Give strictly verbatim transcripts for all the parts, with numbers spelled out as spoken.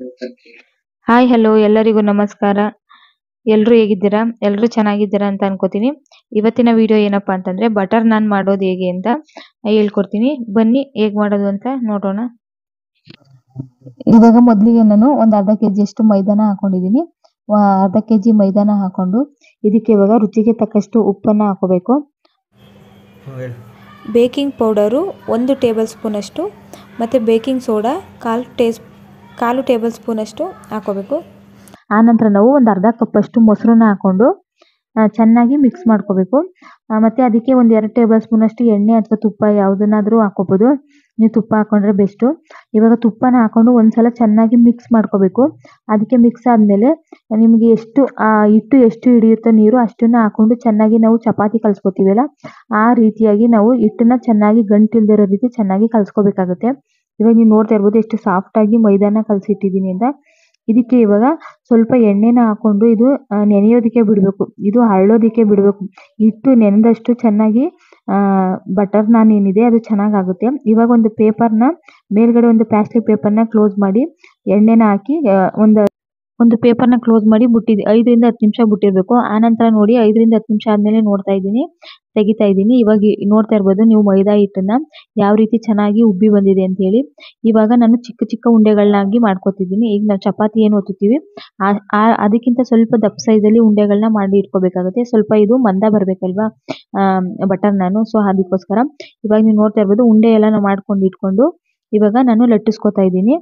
Hi hello ಎಲ್ಲರಿಗೂ ನಮಸ್ಕಾರ. ಎಲ್ಲರೂ ಹೇಗಿದ್ದೀರಾ? ಎಲ್ಲರೂ ಚೆನ್ನಾಗಿದ್ದೀರಾ ಅಂತ ಅನ್ಕೋತೀನಿ. ಇವತ್ತಿನ ವಿಡಿಯೋ ಏನಪ್ಪಾ ಅಂತಂದ್ರೆ ಬಟರ್ ನಾನ್ ಮಾಡೋದು ಹೇಗೆ ಅಂತ ಹೇಳ್ಕೊಡ್ತೀನಿ. ಬನ್ನಿ ಹೇಗೆ ಮಾಡೋದು ಅಂತ ನೋಡೋಣ. ಇವಾಗ ಮೊದಲಿಗೆ ನಾನು ಒಂದು ಅರ್ಧ ಕೆಜಿ ಅಷ್ಟು ಮೈದಾನ ಹಾಕೊಂಡಿದ್ದೀನಿ. ಅರ್ಧ ಕೆಜಿ ಮೈದಾನ ಹಾಕೊಂಡು ಇದಕ್ಕೆ ಇವಾಗ ರುಚಿಗೆ ತಕ್ಕಷ್ಟು ಉಪ್ಪನ್ನ ಹಾಕೋಬೇಕು. ಬೇಕಿಂಗ್ ಪೌಡರು ಒಂದು ಟೇಬಲ್ ಸ್ಪೂನ್ ಅಷ್ಟು ಮತ್ತು ಬೇಕಿಂಗ್ ಸೋಡಾ ಕಾಲು ಟೇ ಕಾಲು ಟೇಬಲ್ ಸ್ಪೂನ್ ಅಷ್ಟು ಹಾಕೋಬೇಕು. ಆನಂತರ ನಾವು ಒಂದು ಅರ್ಧ ಕಪ್ ಅಷ್ಟು ಮೊಸರನ್ನ ಹಾಕೊಂಡು ಚೆನ್ನಾಗಿ ಮಿಕ್ಸ್ ಮಾಡ್ಕೋಬೇಕು. ಮತ್ತು ಅದಕ್ಕೆ ಒಂದು ಎರಡು ಟೇಬಲ್ ಸ್ಪೂನ್ ಅಷ್ಟು ಎಣ್ಣೆ ಅಥವಾ ತುಪ್ಪ ಯಾವುದನ್ನಾದರೂ ಹಾಕೋಬೋದು. ನೀವು ತುಪ್ಪ ಹಾಕೊಂಡ್ರೆ ಬೆಸ್ಟು. ಇವಾಗ ತುಪ್ಪನ ಹಾಕೊಂಡು ಒಂದ್ಸಲ ಚೆನ್ನಾಗಿ ಮಿಕ್ಸ್ ಮಾಡ್ಕೋಬೇಕು. ಅದಕ್ಕೆ ಮಿಕ್ಸ್ ಆದಮೇಲೆ ನಿಮಗೆ ಎಷ್ಟು ಹಿಟ್ಟು ಎಷ್ಟು ಹಿಡಿಯುತ್ತೋ ನೀರು ಅಷ್ಟನ್ನು ಹಾಕೊಂಡು ಚೆನ್ನಾಗಿ ನಾವು ಚಪಾತಿ ಕಲಿಸ್ಕೊತೀವಲ್ಲ ಆ ರೀತಿಯಾಗಿ ನಾವು ಹಿಟ್ಟನ್ನ ಚೆನ್ನಾಗಿ ಗಂಟಿಲ್ದಿರೋ ರೀತಿ ಚೆನ್ನಾಗಿ ಕಲಿಸ್ಕೋಬೇಕಾಗುತ್ತೆ. ಇವಾಗ ನೀವು ನೋಡ್ತಾ ಇರ್ಬೋದು ಎಷ್ಟು ಸಾಫ್ಟಾಗಿ ಮೈದಾನ ಕಲಸಿಟ್ಟಿದ್ದೀನಿ ಅಂತ. ಇದಕ್ಕೆ ಇವಾಗ ಸ್ವಲ್ಪ ಎಣ್ಣೆನ ಹಾಕೊಂಡು ಇದು ನೆನೆಯೋದಕ್ಕೆ ಬಿಡಬೇಕು. ಇದು ಹರಳೋದಕ್ಕೆ ಬಿಡಬೇಕು. ಹಿಟ್ಟು ನೆನೆದಷ್ಟು ಚೆನ್ನಾಗಿ ಬಟರ್ ನಾನ್ ಏನಿದೆ ಅದು ಚೆನ್ನಾಗಾಗುತ್ತೆ. ಇವಾಗ ಒಂದು ಪೇಪರ್ನ ಮೇಲ್ಗಡೆ ಒಂದು ಪ್ಲಾಸ್ಟಿಕ್ ಪೇಪರ್ನ ಕ್ಲೋಸ್ ಮಾಡಿ ಎಣ್ಣೆನ ಹಾಕಿ ಒಂದು ಒಂದು ಪೇಪರ್ನ ಕ್ಲೋಸ್ ಮಾಡಿ ಬಿಟ್ಟಿದ್ದೆ ಐದರಿಂದ ಹತ್ತು ನಿಮಿಷ ಬಿಟ್ಟಿರಬೇಕು. ಆನಂತರ ನೋಡಿ ಐದರಿಂದ ಹತ್ತು ನಿಮಿಷ ಆದಮೇಲೆ ನೋಡ್ತಾ ಇದ್ದೀನಿ ತೆಗಿತಾ ಇದ್ದೀನಿ. ಇವಾಗ ನೋಡ್ತಾ ಇರ್ಬೋದು ನೀವು ಮೈದಾ ಹಿಟ್ಟನ್ನ ಯಾವ ರೀತಿ ಚೆನ್ನಾಗಿ ಉಬ್ಬಿ ಬಂದಿದೆ ಅಂತ ಹೇಳಿ. ಇವಾಗ ನಾನು ಚಿಕ್ಕ ಚಿಕ್ಕ ಉಂಡೆಗಳನ್ನಾಗಿ ಮಾಡ್ಕೊತಿದ್ದೀನಿ. ಈಗ ನಾವು ಚಪಾತಿ ಏನು ಒತ್ತುತ್ತೀವಿ ಅದಕ್ಕಿಂತ ಸ್ವಲ್ಪ ದಪ್ಪ ಸೈಜಲ್ಲಿ ಉಂಡೆಗಳನ್ನ ಮಾಡಿ ಇಟ್ಕೋಬೇಕಾಗುತ್ತೆ. ಸ್ವಲ್ಪ ಇದು ಮಂದ ಬರಬೇಕಲ್ವಾ ಬಟರ್ ನಾನು, ಸೊ ಅದಕ್ಕೋಸ್ಕರ ಇವಾಗ ನೀವು ನೋಡ್ತಾ ಇರ್ಬೋದು ಉಂಡೆ ಎಲ್ಲ ನಾವು ಮಾಡ್ಕೊಂಡು ಇಟ್ಕೊಂಡು ಇವಾಗ ನಾನು ಲಟ್ಟಿಸ್ಕೊತಾ ಇದ್ದೀನಿ.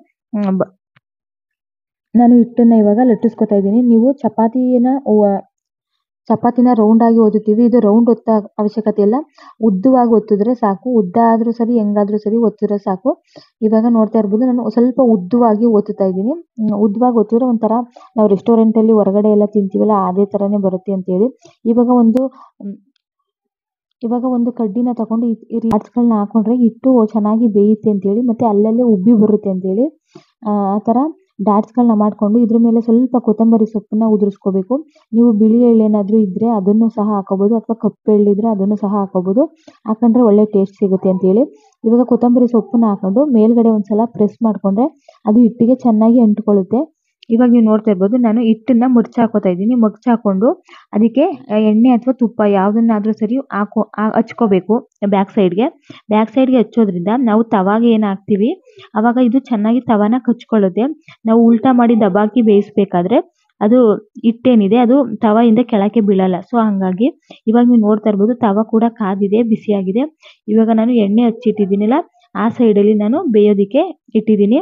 ನಾನು ಹಿಟ್ಟನ್ನ ಇವಾಗ ಲಟ್ಟಿಸ್ಕೊತಾ ಇದ್ದೀನಿ. ನೀವು ಚಪಾತಿನ ಚಪಾತಿನ ರೌಂಡ್ ಆಗಿ ಒತ್ತುತ್ತೀವಿ, ಇದು ರೌಂಡ್ ಒತ್ತ ಅವಶ್ಯಕತೆ ಇಲ್ಲ. ಉದ್ದವಾಗಿ ಒತ್ತಿದ್ರೆ ಸಾಕು. ಉದ್ದ ಆದ್ರೂ ಸರಿ ಹೆಂಗಾದ್ರೂ ಸರಿ ಒತ್ತಿದ್ರೆ ಸಾಕು. ಇವಾಗ ನೋಡ್ತಾ ಇರ್ಬೋದು ನಾನು ಸ್ವಲ್ಪ ಉದ್ದವಾಗಿ ಒತ್ತುತ್ತಾ ಇದ್ದೀನಿ. ಉದ್ದವಾಗಿ ಒತ್ತಿದ್ರೆ ಒಂಥರ ನಾವು ರೆಸ್ಟೋರೆಂಟ್ ಅಲ್ಲಿ ಹೊರಗಡೆ ಎಲ್ಲ ತಿಂತೀವಲ್ಲ ಅದೇ ತರನೇ ಬರುತ್ತೆ ಅಂತ ಹೇಳಿ. ಇವಾಗ ಒಂದು ಇವಾಗ ಒಂದು ಕಡ್ಡಿನ ತಗೊಂಡು ಈ ಗಳನ್ನ ಹಾಕೊಂಡ್ರೆ ಹಿಟ್ಟು ಚೆನ್ನಾಗಿ ಬೇಯುತ್ತೆ ಅಂತ ಹೇಳಿ ಮತ್ತೆ ಅಲ್ಲಲ್ಲೇ ಉಬ್ಬಿ ಬರುತ್ತೆ ಅಂತ ಹೇಳಿ ಆ ತರ ಡಾಟ್ಸ್ಗಳನ್ನ ಮಾಡಿಕೊಂಡು ಇದ್ರ ಮೇಲೆ ಸ್ವಲ್ಪ ಕೊತ್ತಂಬರಿ ಸೊಪ್ಪನ್ನ ಉದುರಿಸ್ಕೋಬೇಕು. ನೀವು ಬಿಳಿ ಎಳ್ಳು ಏನಾದರೂ ಇದ್ರೆ ಅದನ್ನು ಸಹ ಹಾಕೋಬಹುದು ಅಥವಾ ಕಪ್ಪು ಎಳ್ಳಿದ್ರೆ ಅದನ್ನು ಸಹ ಹಾಕೋಬಹುದು. ಹಾಕೊಂಡ್ರೆ ಒಳ್ಳೆ ಟೇಸ್ಟ್ ಸಿಗುತ್ತೆ ಅಂತ ಹೇಳಿ ಇವಾಗ ಕೊತ್ತಂಬರಿ ಸೊಪ್ಪನ್ನ ಹಾಕೊಂಡು ಮೇಲ್ಗಡೆ ಒಂದ್ಸಲ ಪ್ರೆಸ್ ಮಾಡ್ಕೊಂಡ್ರೆ ಅದು ಹಿಟ್ಟಿಗೆ ಚೆನ್ನಾಗಿ ಅಂಟ್ಕೊಳ್ಳುತ್ತೆ. ಇವಾಗ ನೀವು ನೋಡ್ತಾ ಇರ್ಬೋದು ನಾನು ಹಿಟ್ಟನ್ನ ಮಡ್ಚಿ ಹಾಕೋತಾ ಇದ್ದೀನಿ. ಮಗ್ಚ್ ಹಾಕೊಂಡು ಅದಕ್ಕೆ ಎಣ್ಣೆ ಅಥವಾ ತುಪ್ಪ ಯಾವುದನ್ನಾದ್ರೂ ಸರಿ ಹಾಕೋ ಹಚ್ಕೋಬೇಕು. ಬ್ಯಾಕ್ ಸೈಡ್ಗೆ ಬ್ಯಾಕ್ ಸೈಡ್ಗೆ ಹಚ್ಚೋದ್ರಿಂದ ನಾವು ತವಾಗೆ ಏನು ಹಾಕ್ತೀವಿ ಅವಾಗ ಇದು ಚೆನ್ನಾಗಿ ತವಾನ ಕಚ್ಕೊಳ್ಳುತ್ತೆ. ನಾವು ಉಲ್ಟಾ ಮಾಡಿ ದಬಾಕಿ ಬೇಯಿಸ್ಬೇಕಾದ್ರೆ ಅದು ಹಿಟ್ಟೇನಿದೆ ಅದು ತವಾಯಿಂದ ಕೆಳಕ್ಕೆ ಬೀಳಲ್ಲ. ಸೊ ಹಂಗಾಗಿ ಇವಾಗ ನೀವು ನೋಡ್ತಾ ಇರ್ಬೋದು ತವ ಕೂಡ ಕಾದಿದೆ, ಬಿಸಿಯಾಗಿದೆ. ಇವಾಗ ನಾನು ಎಣ್ಣೆ ಹಚ್ಚಿಟ್ಟಿದ್ದೀನಲ್ಲ ಆ ಸೈಡಲ್ಲಿ ನಾನು ಬೇಯೋದಿಕ್ಕೆ ಇಟ್ಟಿದ್ದೀನಿ.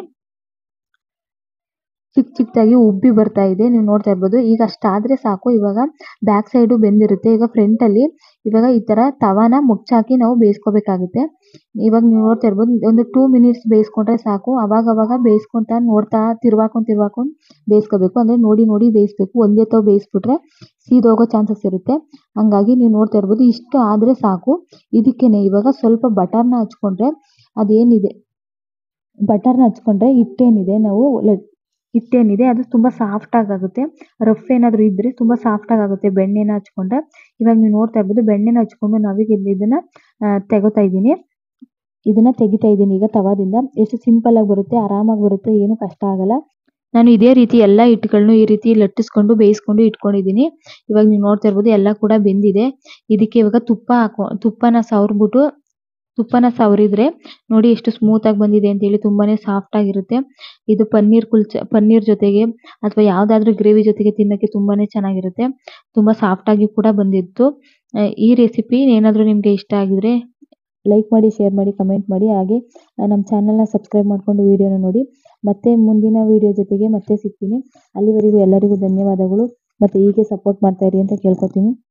ಚಿಕ್ಕ ಚಿಕ್ಕದಾಗಿ ಉಬ್ಬಿ ಬರ್ತಾ ಇದೆ, ನೀವು ನೋಡ್ತಾ ಇರ್ಬೋದು. ಈಗ ಅಷ್ಟಾದ್ರೆ ಸಾಕು. ಇವಾಗ ಬ್ಯಾಕ್ ಸೈಡು ಬೆಂದಿರುತ್ತೆ. ಈಗ ಫ್ರಂಟ್ ಅಲ್ಲಿ ಇವಾಗ ಈ ತರ ತವಾನ ಮುಚ್ಚಾಕಿ ನಾವು ಬೇಯಿಸ್ಕೋಬೇಕಾಗುತ್ತೆ. ಇವಾಗ ನೀವು ನೋಡ್ತಾ ಇರ್ಬೋದು ಒಂದು ಟೂ ಮಿನಿಟ್ಸ್ ಬೇಯಿಸ್ಕೊಂಡ್ರೆ ಸಾಕು. ಅವಾಗ ಅವಾಗ ಬೇಯಿಸ್ಕೊಂತ ನೋಡ್ತಾ ತಿರ್ವಾಕೊಂಡ್ ತಿರ್ವಾಕೊಂಡ್ ಬೇಯಿಸ್ಕೋಬೇಕು. ಅಂದ್ರೆ ನೋಡಿ ನೋಡಿ ಬೇಯಿಸ್ಬೇಕು. ಒಂದೇ ತಾವ್ ಬೇಯಿಸ್ಬಿಟ್ರೆ ಸೀದೋಗೋ ಚಾನ್ಸಸ್ ಇರುತ್ತೆ. ಹಂಗಾಗಿ ನೀವು ನೋಡ್ತಾ ಇರ್ಬೋದು ಇಷ್ಟು ಆದ್ರೆ ಸಾಕು. ಇದಕ್ಕೇನೆ ಇವಾಗ ಸ್ವಲ್ಪ ಬಟರ್ನ ಹಚ್ಕೊಂಡ್ರೆ ಅದೇನಿದೆ ಬಟರ್ನ ಹಚ್ಕೊಂಡ್ರೆ ಹಿಟ್ಟೇನಿದೆ ನಾವು ಹಿಟ್ಟೇನಿದೆ ಅದು ತುಂಬಾ ಸಾಫ್ಟ್ ಆಗುತ್ತೆ. ರಫ್ ಏನಾದ್ರು ಇದ್ರೆ ತುಂಬಾ ಸಾಫ್ಟ್ ಆಗುತ್ತೆ ಬೆಣ್ಣೆನ ಹಚ್ಕೊಂಡ್ರೆ. ಇವಾಗ ನೀವು ನೋಡ್ತಾ ಇರ್ಬೋದು ಬೆಣ್ಣೆನ ಹಚ್ಕೊಂಡು ನಾವೀಗ ಇದನ್ನ ತೆಗೋತಾ ಇದ್ದೀನಿ ಇದನ್ನ ತೆಗಿತಾ ಇದ್ದೀನಿ ಈಗ ತವಾದಿಂದ. ಎಷ್ಟು ಸಿಂಪಲ್ ಆಗಿ ಬರುತ್ತೆ, ಆರಾಮಾಗಿ ಬರುತ್ತೆ, ಏನು ಕಷ್ಟ ಆಗಲ್ಲ. ನಾನು ಇದೇ ರೀತಿ ಎಲ್ಲ ಹಿಟ್ಟುಗಳನ್ನು ಈ ರೀತಿ ಲಟ್ಟಿಸ್ಕೊಂಡು ಬೇಯಿಸ್ಕೊಂಡು ಇಟ್ಕೊಂಡಿದ್ದೀನಿ. ಇವಾಗ ನೀವು ನೋಡ್ತಾ ಇರ್ಬೋದು ಎಲ್ಲ ಕೂಡ ಬೆಂದಿದೆ. ಇದಕ್ಕೆ ಇವಾಗ ತುಪ್ಪ ಹಾಕೋ ತುಪ್ಪನ ಸವರ್ಬಿಟ್ಟು ತುಪ್ಪನ ಸವರಿದ್ರೆ ನೋಡಿ ಎಷ್ಟು ಸ್ಮೂತ್ ಆಗಿ ಬಂದಿದೆ ಅಂತ ಹೇಳಿ. ತುಂಬಾನೇ ಸಾಫ್ಟ್ ಆಗಿರುತ್ತೆ. ಇದು ಪನ್ನೀರ್ ಕುಲ್ಚ ಪನ್ನೀರ್ ಜೊತೆಗೆ ಅಥವಾ ಯಾವ್ದಾದ್ರು ಗ್ರೇವಿ ಜೊತೆಗೆ ತಿನ್ನಕ್ಕೆ ತುಂಬಾನೇ ಚೆನ್ನಾಗಿರುತ್ತೆ. ತುಂಬಾ ಸಾಫ್ಟ್ ಆಗಿ ಕೂಡ ಬಂದಿತ್ತು. ಈ ರೆಸಿಪಿ ಏನಾದರೂ ನಿಮ್ಗೆ ಇಷ್ಟ ಆಗಿದ್ರೆ ಲೈಕ್ ಮಾಡಿ, ಶೇರ್ ಮಾಡಿ, ಕಮೆಂಟ್ ಮಾಡಿ. ಹಾಗೆ ನಮ್ಮ ಚಾನೆಲ್ನ ಸಬ್ಸ್ಕ್ರೈಬ್ ಮಾಡ್ಕೊಂಡು ವಿಡಿಯೋನ ನೋಡಿ. ಮತ್ತೆ ಮುಂದಿನ ವಿಡಿಯೋ ಜೊತೆಗೆ ಮತ್ತೆ ಸಿಗ್ತೀನಿ. ಅಲ್ಲಿವರೆಗೂ ಎಲ್ಲರಿಗೂ ಧನ್ಯವಾದಗಳು. ಮತ್ತೆ ಹೀಗೆ ಸಪೋರ್ಟ್ ಮಾಡ್ತಾ ಇರಿ ಅಂತ ಕೇಳ್ಕೊತೀನಿ.